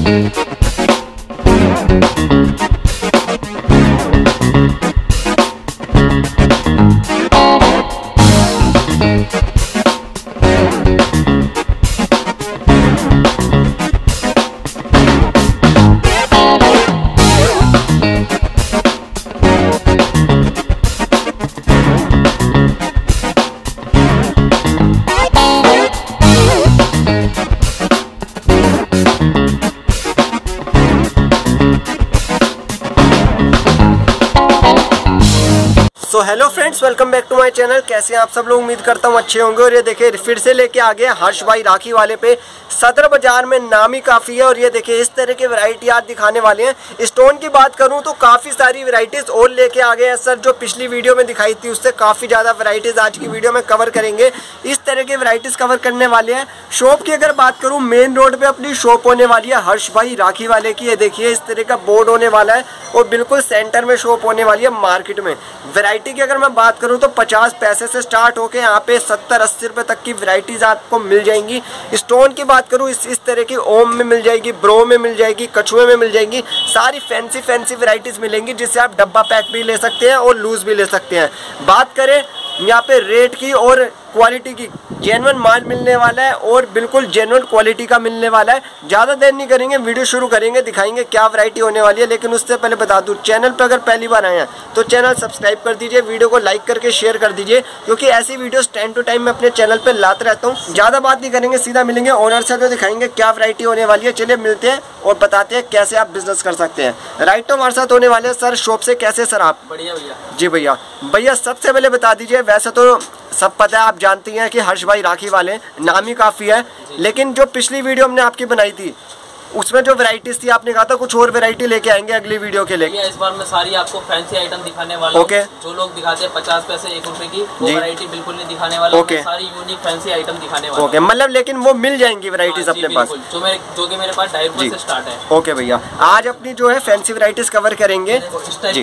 So hello friends, welcome back to my channel. कैसे हैं आप सब लोग? उम्मीद करता हूँ अच्छे होंगे। और ये देखिए फिर से लेके आ गए हर्ष भाई राखी वाले पे। सदर बाजार में नाम ही काफ़ी है। और ये देखिए इस तरह के वैरायटी आज दिखाने वाले हैं। स्टोन की बात करूं तो काफ़ी सारी वैरायटीज़ और लेके आ गए हैं सर। जो पिछली वीडियो में दिखाई थी उससे काफ़ी ज़्यादा वैरायटीज़ आज की वीडियो में कवर करेंगे। इस तरह की वैरायटीज़ कवर करने वाले हैं। शॉप की अगर बात करूँ, मेन रोड पर अपनी शॉप होने वाली है हर्ष भाई राखी वाले की। ये देखिए इस तरह का बोर्ड होने वाला है और बिल्कुल सेंटर में शॉप होने वाली है मार्केट में। वैरायटी की अगर मैं बात करूं तो 50 पैसे से स्टार्ट होके यहाँ पे 70-80 रुपए तक की वैरायटीज आपको मिल जाएंगी। स्टोन की बात करूं इस तरह की ओम में मिल जाएगी, ब्रो में मिल जाएगी, कछुए में मिल जाएगी। सारी फैंसी वैरायटीज मिलेंगी जिससे आप डब्बा पैक भी ले सकते हैं और लूज भी ले सकते हैं। बात करें यहाँ पे रेट की और क्वालिटी की, जेन्युइन माल मिलने वाला है और बिल्कुल जेन्युइन क्वालिटी का मिलने वाला है। ज़्यादा देर नहीं करेंगे, वीडियो शुरू करेंगे, दिखाएंगे क्या वैरायटी होने वाली है। लेकिन उससे पहले बता दूं, चैनल पर अगर पहली बार आए हैं तो चैनल सब्सक्राइब कर दीजिए, वीडियो को लाइक करके शेयर कर दीजिए, क्योंकि ऐसी वीडियोस टाइम टू टाइम मैं अपने चैनल पर लाते रहता हूँ। ज़्यादा बात नहीं करेंगे, सीधा मिलेंगे ओनर से तो दिखाएंगे क्या वैरायटी होने वाली है। चलिए मिलते हैं और बताते हैं कैसे आप बिजनेस कर सकते हैं। राइट तो हमारे साथ होने वाले हैं सर शॉप से। कैसे सर आप? बढ़िया भैया। जी भैया सबसे पहले बता दीजिए, वैसे तो सब पता है, आप जानती हैं कि हर्ष भाई राखी वाले नाम ही काफ़ी है। लेकिन जो पिछली वीडियो हमने आपकी बनाई थी उसमें जो वैरायटीज थी, आपने कहा था कुछ और वैरायटी लेके आएंगे अगली वीडियो के लिए। इस बार मैं सारी आपको फैंसी आइटम दिखाने वाला हूं। जो लोग दिखाते हैं 50 पैसे 1 रुपए की, वो वैरायटी बिल्कुल नहीं दिखाने वाला। सारी यूनिक फैंसी आइटम दिखाने वाला। मतलब लेकिन वो मिल जाएंगी वैरायटीज अपने पास, जो कि मेरे पास 2.5 रुपए से स्टार्ट है। ओके भैया, आज अपनी जो है फैंसी वैरायटीज कवर करेंगे। इस टाइप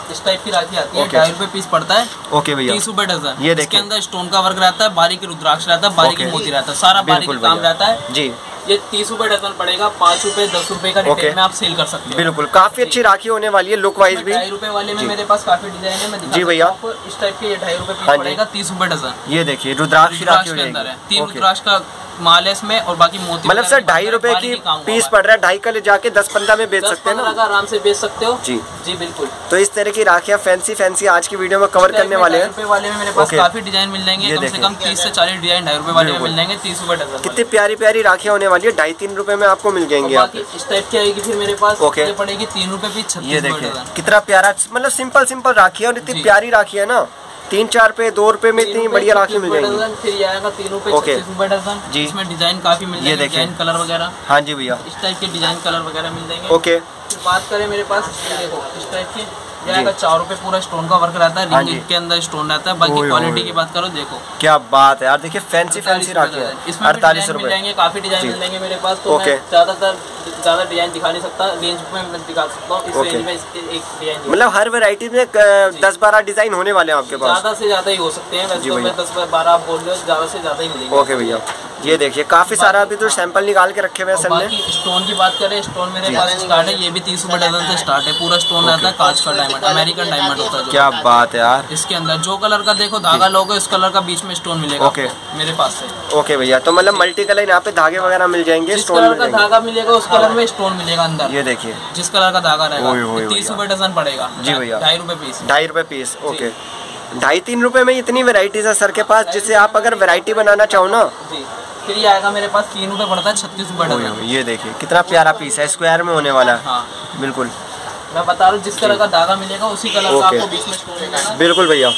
की राखी आती है, 2.5 रुपए पीस पड़ता है। ओके भैया, 30 रुपए डजन। ये इसके अंदर स्टोन का वर्क रहता है, बारीकी रुद्राक्ष रहता है, बारीकी मोती रहता है, सारा बारीकी काम रहता है जी। ये 30 रुपए डजन पड़ेगा। 5 रुपए 10 रुपए का रिटेल में आप सेल कर सकते हैं। बिल्कुल, काफी अच्छी राखी होने वाली है लुक वाइज भी। 2.5 रुपए वाले में मेरे पास काफी डिजाइन है, मैं जी भैया आपको इस टाइप के। ये 2.5 रुपए पीस पड़ेगा, 30 रुपए डजन। ये देखिए रुद्राक्ष राखी के अंदर है, 3 रुद्राक्ष का माल है इसमें और बाकी मोती। मतलब सर 2.5 रुपए की पीस पड़ रहा है, 2.5 का ले जाके 10-15 में बेच सकते हैं ना? आराम से बेच सकते हो जी जी बिल्कुल। तो इस तरह की राखियाँ फैंसी आज की वीडियो में कवर करने वाले हैं। 2.5 रुपए वाले में मेरे पास काफी डिजाइन मिल जाएंगे, कम से कम 30 से 40 डिजाइन 2.5 रुपए वाले में मिल जाएंगे, 30 रुपए डजन। कितनी प्यारी राखियाँ होने वाली है, 2.5-3 रुपए में आपको मिल जाएंगे। इस टाइप की आएगी फिर मेरे पास। ये पड़ेगी 3 रुपए पीस, 36 रुपए डजन। कितना प्यारा, मतलब सिंपल राखी है और इतनी प्यारी राखी है ना। 3-4 रुपए 2 रुपए में इतनी बढ़िया राखी मिल जाएगी। फिर ये आएगा 3 रुपए 36 रुपए डजन जी। इसमें डिजाइन काफी मिल जाएंगे, डिजाइन कलर वगैरह। हाँ जी भैया, इस टाइप के डिजाइन कलर वगैरह मिल जाएंगे। ओके, फिर बात करें मेरे पास, देखो इस टाइप की जाएगा 4 रुपए, पूरा स्टोन का वर्क रहता है, रिंग के अंदर स्टोन रहता है। बाकी क्वालिटी की बात करो, देखो क्या बात है यार। देखिए फैंसी राखी है, इसमें 48 रुपए मिल जाएंगे। काफी डिजाइन मिल जाएंगे मेरे पास। तो मैं ज्यादा डिजाइन दिखा नहीं सकता, रेंज में मैं दिखा सकता हूँ। इस रेंज में एक डिजाइन, मतलब हर वैरायटी में 10-12 डिजाइन होने वाले हैं आपके पास। ज्यादा से ज्यादा ही हो सकते हैं, वैसे तो मैं 10-12 आप बोल रहे हो, ज्यादा से ज्यादा ही मिलेंगे। ओके भैया, ये देखिए काफी सारा अभी तो सैंपल निकाल के रखे हुए हैं सर ने। स्टोन की बात करें, स्टोन मेरे पास स्टार्ट है, ये भी 30 रुपए डजन से स्टार्ट है। पूरा स्टोन रहता है, कांच का डायमंड, अमेरिकन डायमंड होता है। क्या बात है यार। इसके अंदर जो कलर का देखो धागा लोगे, उस कलर का बीच में स्टोन मिलेगा। ओके, मेरे पास से। ओके भैया, तो मतलब मल्टी कलर यहाँ पे धागे वगैरह मिल जाएंगे, जिस कलर का धागा मिलेगा उस कलर में स्टोन मिलेगा अंदर। ये देखिए जिस कलर का धागा रहेगा, 30 रुपए डजन पड़ेगा जी भैया। 2.5 रुपए पीस, 2.5 रुपए पीस। ओके, 2.5-3 रुपए में इतनी वेराइटीज है सर के पास, जिससे आप अगर वैरायटी बनाना चाहो ना। फिर ये आएगा मेरे पास 3 रुपए पड़ता है, 36 रुपए डजन। ये देखिए कितना प्यारा पीस है, स्क्वायर में होने वाला है। हाँ बिल्कुल, मैं बता रहा हूँ जिस कलर का धागा मिलेगा उसी कलर का आपको बीच में स्टोन मिलेगा। बिल्कुल भैया,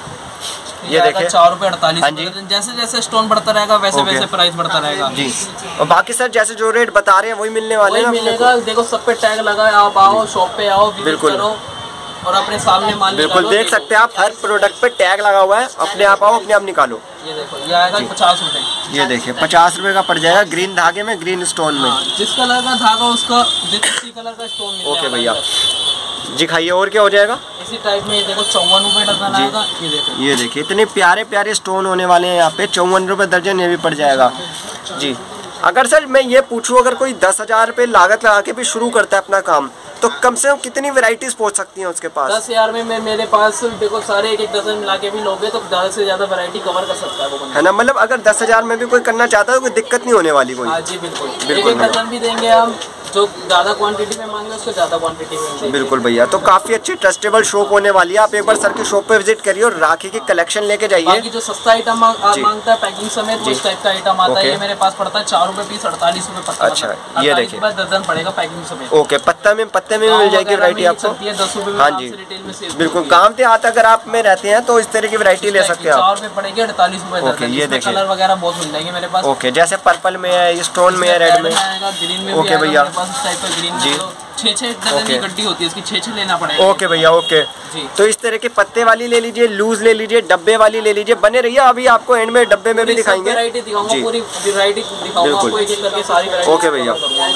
ये देखिए 4 रुपए 48। जैसे जैसे स्टोन बढ़ता रहेगा वैसे वैसे प्राइस बढ़ता रहेगा जी। और बाकी सर जैसे जो रेट बता रहे हैं वही मिलने वाले हैं, मिलेगा। देखो सब पे टैग लगा है, आप आओ शॉप पे आओ, बिल्कुल करो और अपने सामने माल बिल्कुल देख सकते हैं आप। हर प्रोडक्ट पे टैग लगा हुआ है, अपने आप आओ अपने आप निकालो। ये देखो ये आएगा 50 रुपए। ये देखिए 50 रुपए का पड़ जाएगा, ग्रीन धागे में ग्रीन स्टोन में। जिस कलर का धागा उसका उसी कलर का स्टोन मिलेगा। ओके भैया जी, खाइए। और क्या हो जाएगा इसी टाइप में? देखो 54 रुपए डजन आएगा। ये देखिए इतने प्यारे स्टोन होने वाले हैं यहाँ पे। 54 रुपए दर्जन ये भी पड़ जाएगा जी। अगर सर मैं ये पूछूं, अगर कोई 10,000 रुपये लागत लगा के भी शुरू करता है अपना काम, तो कम से कम कितनी वैरायटीज पहुंच सकती हैं उसके पास? 10,000 में मेरे पास देखो सारे एक डजन मिला के भी लोगे तो ज़्यादा से ज़्यादा वैरायटी कवर कर सकता है वो बंदा, है ना। मतलब अगर 10,000 में भी कोई करना चाहता है तो कोई दिक्कत नहीं होने वाली कोई। हाँ जी बिल्कुल, एक डजन भी देंगे हम, जो ज़्यादा क्वांटिटी में मांगे उसको ज़्यादा क्वांटिटी में देंगे। बिल्कुल भैया, तो काफ़ी अच्छी ट्रस्टेबल शॉप होने वाली है। आप एक बार सर की शॉप पे विजिट करिए और राखी की कलेक्शन लेके जाइए। बाकी जो सस्ता आइटम मांगता है पैकिंग समेत उस टाइप का आइटम आता है, ये मेरे पास पड़ता है 4 रुपए पीस, 48 रुपए पत्ता। अच्छा, ये देखिए दर्जन पड़ेगा पैकिंग समेत। ओके, पत्ते में मिल जाएगी वैरायटी आपको। 10 रुपए में। हाँ जी बिल्कुल, गाँव देहात अगर आप में रहते हैं तो इस तरह की वैरायटी ले सकते हैं आप। 4 रुपए पड़ेगी, 48 रुपए। ये देखिए कलर वगैरह बहुत मिल जाएंगे मेरे पास। ओके, जैसे पर्पल में है, स्टोन में है, रेड में, ग्रीन में। ओके भैया, इस टाइप का ग्रीन जी 6 डजन की गड्डी होती है इसकी, 6 लेना पड़ेगा। ओके भैया, ओके जी। तो इस तरह के पत्ते वाली ले लीजिए, लूज ले लीजिए, डब्बे वाली ले लीजिए। बने रहिए, अभी आपको एंड में डब्बे में भी दिखाएंगे। वैरायटी दिखाऊंगा, पूरी वैरायटी दिखाऊंगा आपको एक एक करके सारी वैरायटी। ओके भैया,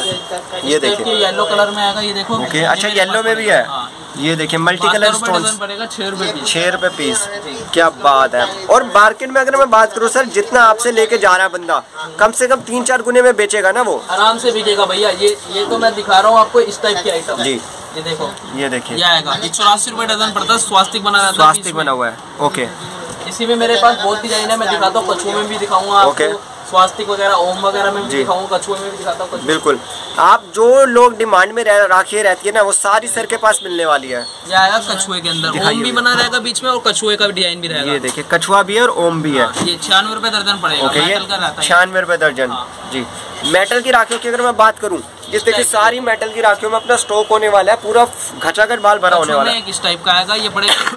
ये देखिए येलो कलर में आएगा, ये देखो। ओके, अच्छा येलो में भी है। ये देखिए मल्टी कलर स्टोन्स, पड़ेगा 6 रुपए पीस। क्या बात है। और मार्केट में अगर मैं बात करूँ सर, जितना आपसे लेके जा रहा है बंदा, कम से कम 3-4 गुने में बेचेगा ना वो? आराम से बिकेगा भैया। ये तो मैं दिखा रहा हूँ आपको इस टाइप की आइटम जी। ये देखो, ये देखिए, ये आएगा 84 रुपए डजन पड़ता है, स्वास्तिक बना रहता है, स्वास्तिक बना हुआ है। ओके, इसी में मेरे पास बहुत डिजाइन है, मैं दिखाता हूँ। कछुए में भी दिखाऊंगा आपको, स्वास्तिक वगैरह ओम वगैरह में भी दिखाऊंगा, कछुए में भी दिखाता हूँ। बिल्कुल, आप जो लोग डिमांड में राखी रहती है ना, वो सारी सर के पास मिलने वाली है। ये आएगा कछुए के अंदर, ओम भी बना रहेगा बीच में और कछुए का भी डिजाइन भी रहेगा। ये देखिए, कछुआ भी है और ओम भी है। ये 96 रुपए दर्जन पड़ेगा। ओके, ये 96 रुपए दर्जन जी। मेटल की राखियों की अगर मैं बात करूँ, जिस देखिए सारी मेटल की राखियों में अपना स्टॉक होने वाला है, पूरा घचाघट माल भरा होने वाला है। इस टाइप का आएगा, ये पड़ेगा,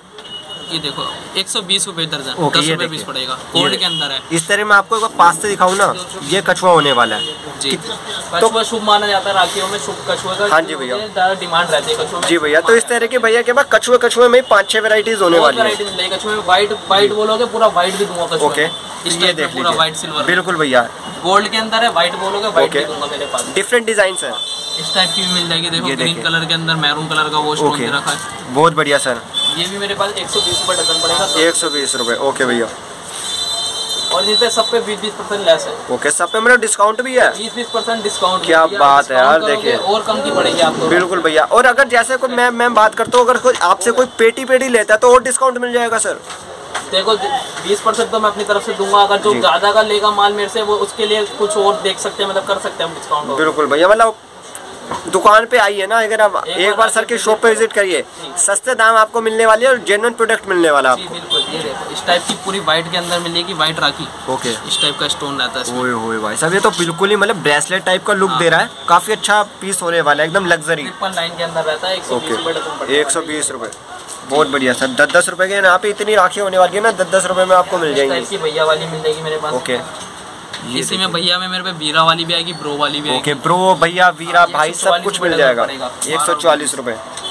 ये देखो 120 रुपए दर्जन, 10 रुपए पीस पड़ेगा, गोल्ड के अंदर है। इस तरह मैं आपको एक बार पास से दिखाऊं ना, ये कछुआ होने वाला है जी। कछुआ शुभ माना जाता है राखियों में, शुभ कछुए का। हाँ जी भैया, ज़्यादा डिमांड रहती है कछुए में जी भैया। तो इस तरह के भैया के पास कछुए में 5-6 वैरायटीज होने वाली है। कछुए में व्हाइट बोलोगे, पूरा व्हाइट भी दूंगा कछुआ। ओके, ये देख पूरा व्हाइट सिल्वर। बिल्कुल भैया, गोल्ड के अंदर है, व्हाइट बोलोगे व्हाइट भी दूंगा मेरे पास। डिफरेंट डिजाइन है, इस टाइप की भी मिल जाएगी। देखो ग्रीन कलर के अंदर मैरून कलर का वो स्टोन दे रखा है, बहुत बढ़िया सर। ये भी मेरे पास 120 रुपए डजन पड़ेगा। 120 रुपए, ओके भैया। और इस पे सब पे 20% लेस है। ओके, सब पे मेरा डिस्काउंट भी है, 20% डिस्काउंट। क्या बात है यार, देखिए और कम की पड़ेगी आपको। बिल्कुल भैया। और अगर जैसे कोई मैं बात करता हूँ, अगर कोई आपसे कोई पेटी लेता है तो और डिस्काउंट मिल जाएगा सर? देखो 20% तो मैं अपनी तरफ से दूंगा, अगर जो ज्यादा का लेगा माल मेरे से, वो उसके लिए कुछ और देख सकते हैं, मतलब कर सकते हैं हम डिस्काउंट। बिल्कुल भैया, मतलब दुकान पे आइए ना, अगर आप एक बार सर की शॉप पे विजिट करिए, सस्ते दाम आपको मिलने वाले और जेन्युइन प्रोडक्ट मिलने वाला आपको। बिल्कुल, ये देखो इस टाइप की पूरी व्हाइट के अंदर मिलेगी, व्हाइट राखी। ओके, इस टाइप का स्टोन रहता है। ओए होए भाई साहब, ये तो बिल्कुल ही मतलब ब्रेसलेट टाइप का लुक दे रहा है। काफी अच्छा पीस होने वाला है, एकदम लग्जरी। ट्रिपल लाइन के अंदर रहता है। 120 रुपए, बहुत बढ़िया सर। 10-10 रुपए के यहाँ पे इतनी राखी होने वाली है ना, 10-10 रुपए में आपको मिल जाएंगी। भैया वाली मिल जाएगी मेरे पास। ओके, इसी में भैया में मेरे पे वीरा वाली भी आएगी, ब्रो वाली भी आएगी। ओके, ब्रो भैया, वीरा भाई, सब कुछ मिल जाएगा। 140 रुपए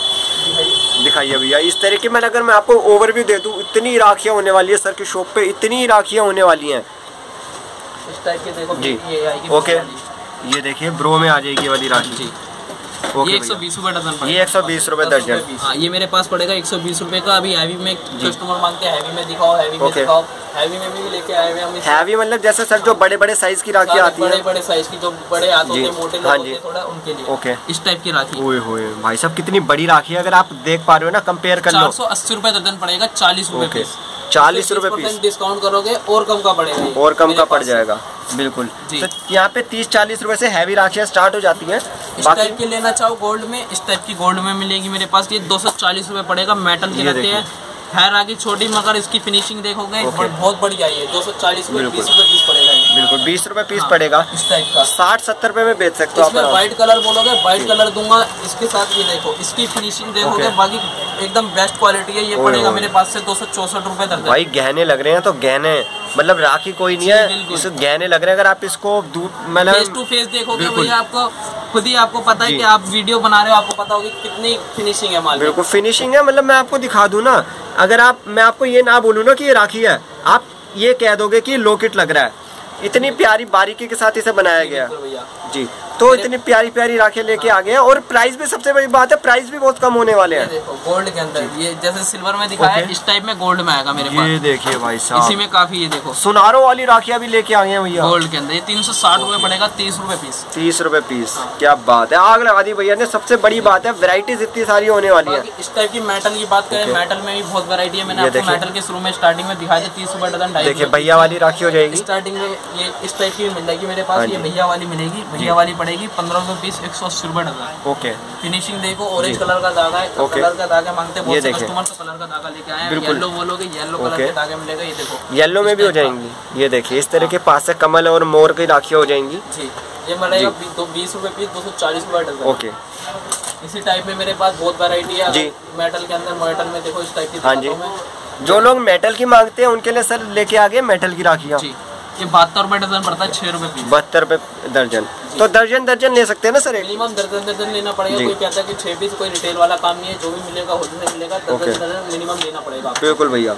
दिखाइए भैया। इस तरीके में अगर मैं आपको ओवरव्यू दे दूं, इतनी राखियां होने वाली है सर की शॉप पे, इतनी राखियां होने वाली हैं इस टाइप के। देखो जी, ये आएगी। ओके, ये देखिए ब्रो में आ जाएगी वाली राखी जी। ये 120 रुपए डजन पड़ेगा। ये 120 रुपए दर्जन। हाँ, ये मेरे पास पड़ेगा 120 रुपए का। अभी हैवी में कस्टमर मांगते हैं, हैवी में दिखाओ, हैवी में दिखाओ। हैवी में भी लेके आए हुए हम। हैवी मतलब जैसे सर जो बड़े साइज की राखी आती है, बड़े साइज की, जो बड़े हाथ होते हैं, मोटे लोग होते हैं थोड़ा, उनके लिए। ओके, इस टाइप की राखी। ओए होए भाई साहब, कितनी बड़ी राखी है। अगर आप देख पा रहे हो ना, कंपेयर कर लो। 480 रुपए दर्जन पड़ेगा, 40 रुपए पीस। 40 रुपए पीस डिस्काउंट करोगे और कम का पड़ेगा, और कम का पड़ जाएगा। बिल्कुल, तो यहाँ पे 30-40 रुपए से हैवी राखियाँ स्टार्ट हो जाती हैं। इस टाइप की लेना चाहो गोल्ड में, इस टाइप की गोल्ड में मिलेगी मेरे पास। ये 240 रुपए पड़ेगा, मेटल के रहते हैं। है राखी छोटी, मगर इसकी फिनिशिंग देखोगे बहुत बढ़िया है। 240 रुपए, 20 रुपए पीस पड़ेगा। बिल्कुल, 20 रुपए पीस पड़ेगा। इस टाइप का 60-70 रुपए में बेच सकते हो आप। व्हाइट कलर बोलोगे, व्हाइट कलर दूंगा इसके साथ। ये देखो इसकी फिनिशिंग देखोगे, बाकी एकदम बेस्ट क्वालिटी है। ये पड़ेगा मेरे पास से 264 रुपए दर्जन। भाई गहने लग रहे हैं तो गहने, मतलब राखी कोई नहीं है, इस गहने लग रहे हैं। अगर आप इसको फेस टू फेस देखोगे भैया, आपको खुद ही आपको पता है कि आप वीडियो बना रहे हो, आपको पता होगी कितनी फिनिशिंग है माल। बिल्कुल फिनिशिंग है, मतलब मैं आपको दिखा दूं ना, अगर मैं आपको ये ना बोलूँ ना कि ये राखी है, आप ये कह दोगे कि लॉकेट लग रहा है। इतनी प्यारी बारीकी के साथ इसे बनाया गया जी। तो इतनी प्यारी प्यारी राखी लेके आ गए हैं और प्राइस भी, सबसे बड़ी बात है प्राइस भी बहुत कम होने वाले हैं। देखो गोल्ड के अंदर ये जैसे सिल्वर में दिखाया है, इस टाइप में गोल्ड में आएगा मेरे पास। ये देखिए भाई साहब, इसी में काफी, ये देखो सुनारों वाली राखियां भी लेके आ गए हैं भैया गोल्ड के अंदर। ये 360 रुपए पड़ेगा, 30 रुपए पीस। 30 रुपए पीस। क्या बात है, आग लगा दी भैया ने। सबसे बड़ी बात है वैरायटीज इतनी सारी होने वाली है। इस टाइप की मेटल की बात करें, मेटल में भी बहुत वैरायटी है। मैंने आपको मेटल के शुरू में स्टार्टिंग में दिखाया था 30 रुपए डजन। देखिए भैया वाली राखी हो जाएगी स्टार्टिंग में, ये इस टाइप की मिल जाएगी मेरे पास। ये भैया वाली मिलेगी, भैया वाली पड़ेगी 15 रुपए पीस, 180 रुपए डजन। ओके, फिनिशिंग देखो, ऑरेंज कलर का धागा है, कलर का धागा मांगते हैं बहुत से कस्टमर, तो कलर का धागा लेके आए हैं। येलो बोलोगे, येलो कलर के धागे मिलेगा। ये देखो येलो में भी हो जाएंगी। ये देखिए इस तरह के पास से कमल और मोर की राखियाँ हो जाएंगी जी। ये मिलेगा 20 रुपए पीस, 240 रुपए डजन। ओके, इसी टाइप में मेरे पास बहुत वैरायटी है जी। मेटल के अंदर, मेटल में देखो इस टाइप की। हाँ जी, जो लोग मेटल की मांगते हैं उनके लिए सर लेके आ गए मेटल की राखियाँ। ये 72 रुपए डजन पड़ता है, 6 रुपए पीस। 72 रुपए दर्जन। तो दर्जन ले सकते हैं ना सर? मिनिमम दर्जन लेना पड़ेगा। कोई कहता है कि 6 पीस, कोई रिटेल वाला काम नहीं है, जो भी मिलेगा होलसेल मिलेगा, दर्जन मिनिमम लेना पड़ेगा। बिल्कुल भैया।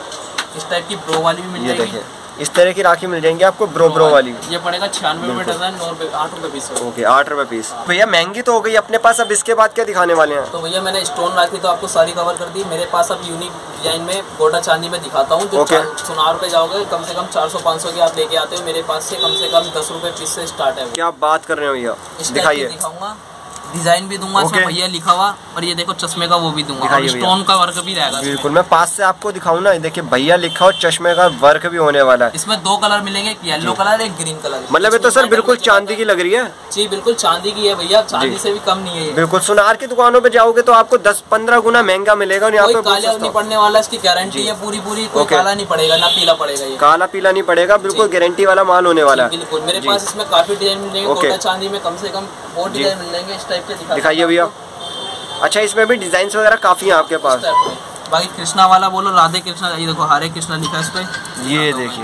इस टाइप की ब्रो वाली भी मिल जाएगी। इस तरह की राखी मिल जाएंगी आपको ब्रो वाली। ये पड़ेगा 96 रुपए डजन, 8 रुपए पीस। ओके, 8 रुपए पीस। भैया महंगी तो हो गई अपने पास, अब इसके बाद क्या दिखाने वाले हैं? तो भैया मैंने स्टोन राखी तो आपको सारी कवर कर दी। मेरे पास अब यूनिक डिजाइन में गोटा चांदी में दिखाता हूँ। जो सुनार पे जाओगे कम से कम 400-500 के आप लेके आते हो, मेरे पास से कम 10 रुपए पीस से स्टार्ट है। क्या बात कर रहे हो भैया, दिखाइए। दिखाऊंगा, डिजाइन भी दूंगा इसमें भैया लिखा हुआ, और ये देखो चश्मे का वो भी दूंगा, और स्टोन का वर्क भी रहेगा। बिल्कुल, मैं पास से आपको दिखाऊं ना, देखिए भैया लिखा हो, चश्मे का वर्क भी होने वाला है। इसमें 2 कलर मिलेंगे, एक येलो कलर, एक ग्रीन कलर। मतलब ये तो सर बिल्कुल चांदी की लग रही है। जी बिल्कुल चांदी की है भैया, चांदी से भी कम नहीं है। बिल्कुल, सुनार की दुकानों पे जाओगे तो आपको 10-15 गुना महंगा मिलेगा। और यहाँ पे काला नहीं पड़ने वाला, इसकी गारंटी है पूरी। कोई काला नहीं पड़ेगा, ना पीला पड़ेगा। ये काला पीला नहीं पड़ेगा, बिल्कुल गारंटी वाला माल होने वाला है। बिल्कुल, मेरे पास इसमें काफी डिजाइन मिलेंगे। गोटा चांदी में कम से कम बहुत डिजाइन मिल जाएंगे। इस टाइप के दिखाइए भैया। अच्छा, इसमें भी डिजाइन वगैरह काफी है आपके पास। बाकी कृष्णा वाला बोलो, राधे कृष्णा, ये देखो हरे कृष्णा लिखा है इस पे। ये देखिए,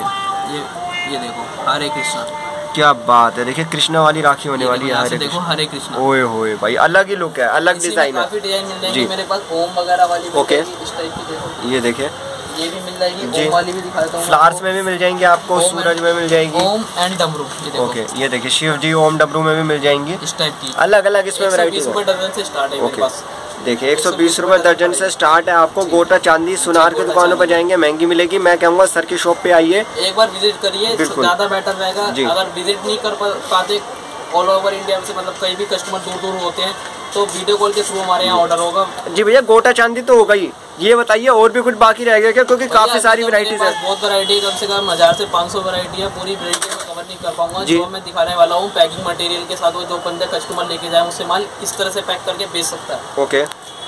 ये देखो हरे कृष्णा। क्या बात है, देखिए कृष्णा वाली राखी होने वाली है। हरे देखो हरे कृष्णा। ओए होए भाई, अलग ही लुक है, अलग डिजाइन है। काफी डिजाइन मिल जाएंगे मेरे पास। ओम वगैरह वाली ओके, इस टाइप की देखो। ये देखिए, ये भी मिल जाएगी। ओम वाली भी दिखाता हूँ। फ्लावर्स में भी मिल जाएंगे आपको, सूरज में मिल जाएगी। ओम एंड डमरू, ये देखो। ओके, ये देखिए शिव जी ओम डमरू में भी मिल जाएंगी। इस टाइप की अलग अलग इसमें वैरायटी है। 120 रुपए डजन से स्टार्ट है मेरे पास। देखिए 120 रुपए दर्जन से स्टार्ट है। आपको गोटा चांदी सुनार की दुकानों पर जाएंगे महंगी मिलेगी। मैं कहूँगा सर की शॉप पे आइए, एक बार विजिट करिए, ज्यादा बेटर रहेगा। अगर विजिट नहीं कर पाते ऑल ओवर इंडिया से, मतलब कहीं भी कस्टमर दूर होते हैं, तो वीडियो कॉल के थ्रू हमारे यहाँ ऑर्डर होगा। जी भैया, गोटा चांदी तो हो गई, ये बताइए और भी कुछ बाकी रह गया क्या? क्योंकि काफी सारी वैरायटीज है। बहुत वैरायटी, कम से कम 1000 से 500 वैरायटी है। पूरी वैरायटी में कवर नहीं कर पाऊंगा। जो मैं दिखाने वाला हूँ पैकिंग मटेरियल के साथ, वो जो बंदे कस्टमर लेके जाए उससे माल किस तरह से पैक करके बेच सकता है। ओके,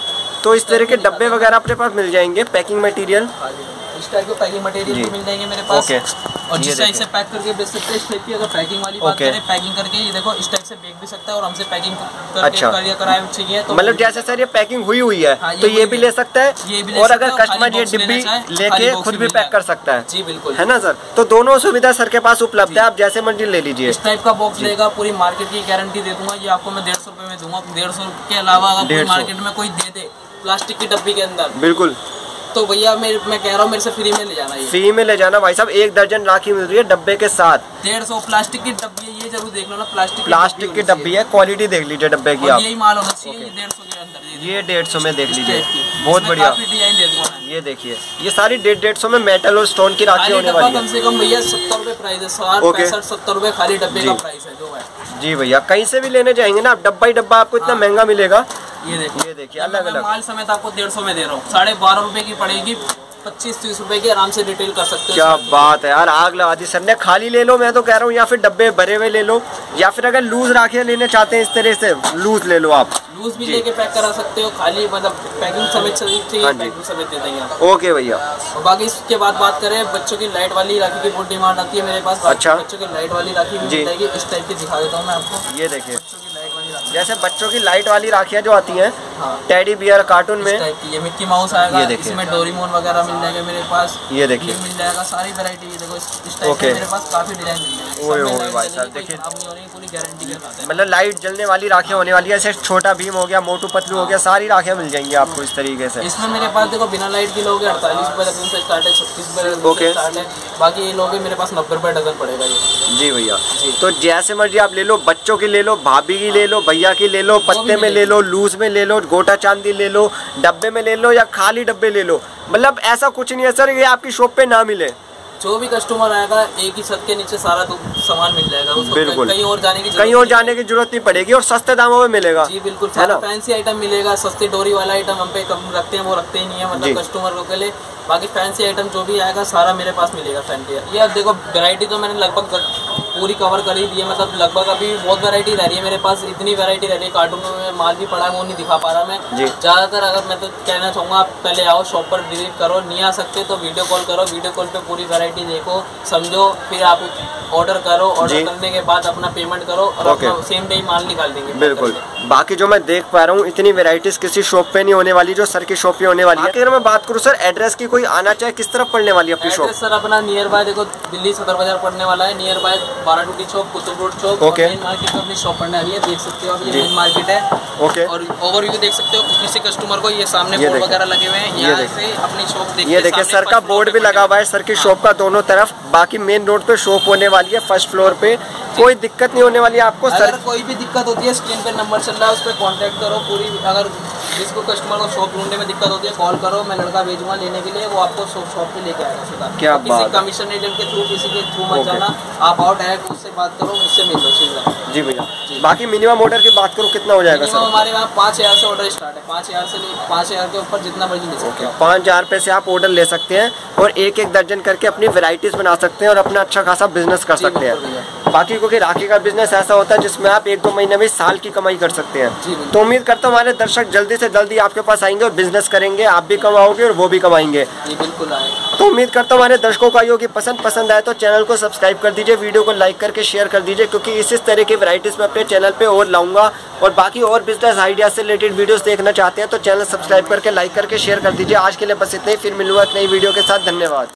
तो इस तरह के डब्बे वगैरह अपने पास मिल जाएंगे, पैकिंग मटेरियल। इस टाइप के पैकिंग मटेरियल भी मिल जाएंगे मेरे पास। और जिस टाइप से पैक करके बेच सकते हैं। इस टाइप की अगर पैकिंग वाली बात करें, पैकिंग करके ये देखो इस टाइप से बेच भी सकता है, और हमसे पैकिंग करके कराए चाहिए तो मतलब जैसे सर ये पैकिंग हुई है तो ये भी ले सकता है, और अगर कस्टमर ये डिब्बी लेके खुद भी पैक कर सकता है। जी बिल्कुल, है ना सर? तो दोनों सुविधा सर के पास उपलब्ध है, आप जैसे मर्जी ले लीजिए। इस टाइप का बॉक्स लेगा, पूरी मार्केट की गारंटी दे दूंगा। ये आपको मैं 150 रुपए में दूंगा। 150 के अलावा अगर मार्केट में कोई दे दे प्लास्टिक की डब्बी के अंदर, बिल्कुल, तो भैया मैं कह रहा हूँ मेरे से फ्री में ले जाना। फ्री में ले जाना भाई साहब। 1 दर्जन राखी मिल रही है डब्बे के साथ। 150 प्लास्टिक की डब्बी है, ये जरूर देख लो ना। प्लास्टिक की डब्बी है, क्वालिटी देख लीजिए डब्बे की आप। यही माल होना चाहिए। 150 के अंदर, ये 150 में देख लीजिए, बहुत बढ़िया डिजाइन दे दूंगा। ये देखिए, ये सारी 150 में मेटल और स्टोन की राखी होने वाली है। कम से कम भैया 70 रुपए प्राइस है। 60-65-70 रुपए खाली डब्बे का प्राइस है जो है। जी भैया, कहीं से भी लेने जाएंगे ना आप, डब्बा ही डब्बा आपको इतना महंगा मिलेगा। ये देखिए अलग अलग माल समेत आपको 150 में दे रहा हूँ। 12.5 रुपए की पड़ेगी, 25-30 रुपए की आराम से रिटेल कर सकते हो। क्या बात है यार, आग लगा दी सर ने। खाली ले लो मैं तो कह रहा हूँ, या फिर डब्बे भरे हुए ले लो, या फिर अगर लूज राखियाँ लेने चाहते हैं इस तरह से लूज ले लो आप। लूज भी लेके पैक करा सकते हो, खाली मतलब पैकिंग समेत चाहिए, पैकिंग समेत दे देंगे। ओके भैया। और बाकी इसके बाद बात करें, बच्चों की लाइट वाली राखी की बहुत डिमांड आती है मेरे पास। अच्छा, बच्चों की लाइट वाली राखी मिल जाएगी। इस टाइप की दिखा देता हूँ मैं आपको। ये देखिए, जैसे बच्चों की लाइट वाली राखियाँ जो आती हैं टेडी बियर कार्टून में ये मिक्की माउस आएगा, इसमें डोरेमोन वगैरह मिल जाएगा मेरे पास। ये देखिए मिल जाएगा सारी वैरायटी। देखो इस टाइप के मेरे पास काफी डिजाइन मिल जाएंगे। ओए भाई साहब देखिए, पूरी गारंटी के साथ है। मतलब लाइट जलने वाली राखियां होने वाली है। ऐसे छोटा भीम हो गया, मोटू पतलू हो गया, सारी राखियां मिल जाएंगी आपको इस तरीके से। इसमें मेरे पास देखो बिना लाइट की लोगे 48 रुपए डजन से स्टार्ट है, 36 रुपए स्टार्ट है। बाकी ये लोगे मेरे पास 90 रुपए डजन पड़ेगा ये। जी भैया, तो जैसे मर्जी आप ले लो, बच्चों की ले लो, भाभी की ले लो, भैया की ले लो, पत्ते में ले लो, लूज में ले लो, गोटा चांदी ले लो, डब्बे में ले लो या खाली डब्बे ले लो। मतलब ऐसा कुछ नहीं है सर ये आपकी शॉप पे ना मिले। जो भी कस्टमर आएगा एक ही छत के नीचे सारा सामान मिल जाएगा उसको। बिल्कुल, कहीं और जाने की जरूरत नहीं पड़ेगी और सस्ते दामों में मिलेगा। जी बिल्कुल, सारा फैंसी आइटम मिलेगा। सस्ती डोरी वाला आइटम हम पे कम रखते हैं, वो रखते ही नहीं है मतलब कस्टमर के लिए। बाकी फैंसी आइटम जो भी आएगा सारा मेरे पास मिलेगा फैंसी। ये अब देखो वैरायटी तो मैंने लगभग पूरी कवर कर ही दी है, मतलब लगभग अभी बहुत वैरायटी रह रही है मेरे पास। इतनी वैरायटी रह रही है, कार्टूनों में माल भी पड़ा है, वो नहीं दिखा पा रहा मैं ज्यादातर। अगर मैं तो कहना चाहूँगा आप पहले आओ शॉप पर विजिट करो, नहीं आ सकते तो वीडियो कॉल करो, वीडियो कॉल पे पूरी वैरायटी देखो समझो, फिर आप ऑर्डर करो। ऑर्डर करने के बाद अपना पेमेंट करो और अपना सेम डे माल निकाल देंगे। बिल्कुल, बाकी जो मैं देख पा रहा हूँ इतनी वेराइटीज किसी शॉप पे नहीं होने वाली जो सर की शॉप पे होने वाली है। अगर मैं बात करूँ सर एड्रेस की, कोई आना चाहे किस तरफ पड़ने वाली है अपनी शॉप? सर अपना नियर बाय देखो दिल्ली सदर बाजार पड़ने वाला है, near by 12 Tooti Chowk, Qutub road Chowk. Main market में अपनी शॉप पड़ने वाली है, देख सकते हो आप ये मेन मार्केट है। और ओवरव्यू देख सकते हो किसी कस्टमर को, ये सामने बोर्ड वगैरह लगे हुए हैं, यहाँ से अपनी शॉप देखिए। ये देखिए सर का बोर्ड भी लगा हुआ है सर की शॉप का दोनों तरफ। बाकी मेन रोड पे शॉप होने वाली है, फर्स्ट फ्लोर पे। कोई दिक्कत नहीं होने वाली आपको। अगर कोई भी दिक्कत होती है स्क्रीन पे नंबर चल रहा है उस पर कॉन्टेक्ट करो। पूरी अगर जिसको कस्टमर को शॉप ढूंढने में दिक्कत होती है कॉल करो, मैं लड़का भेजूंगा लेने के लिए, वो आपको शॉप पे लेके आएगा सीधा। क्या बात, किसी कमीशन एजेंट के थ्रू किसी के थ्रू मत जाना, आप आओ डायरेक्ट उससे बात करो, मुझसे मिल लो सीधा। जी भैया, बाकी मिनिमम ऑर्डर की बात करूँ कितना हो जाएगा सर? हमारे यहाँ 5000 से ऑर्डर स्टार्ट है, 5000 से 5000 के ऊपर जितना मर्जी ले सकते हैं। 5000 रुपये से आप ऑर्डर ले सकते हैं और एक एक दर्जन करके अपनी वेराइटीज बना सकते हैं और अपना अच्छा खासा बिजनेस कर सकते हैं। बाकी क्योंकि राखी का बिजनेस ऐसा होता है जिसमें आप 1-2 महीने में साल की कमाई कर सकते हैं। तो उम्मीद करता हूँ हमारे दर्शक जल्दी से जल्दी आपके पास आएंगे और बिजनेस करेंगे, आप भी कमाओगे और वो भी कमाएंगे। बिल्कुल आएंगे। तो उम्मीद करता हूँ हमारे दर्शकों को आइए पसंद आए तो चैनल को सब्सक्राइब कर दीजिए, वीडियो को लाइक करके शेयर कर दीजिए, क्योंकि इस तरह की वैरायटीज में अपने चैनल पे और लाऊंगा। और बाकी और बिजनेस आइडिया से रिलेटेड वीडियोस देखना चाहते हैं तो चैनल सब्सक्राइब करके लाइक करके शेयर कर दीजिए। आज के लिए बस इतना ही, फिर मिलूंगा एक नई वीडियो के साथ। धन्यवाद।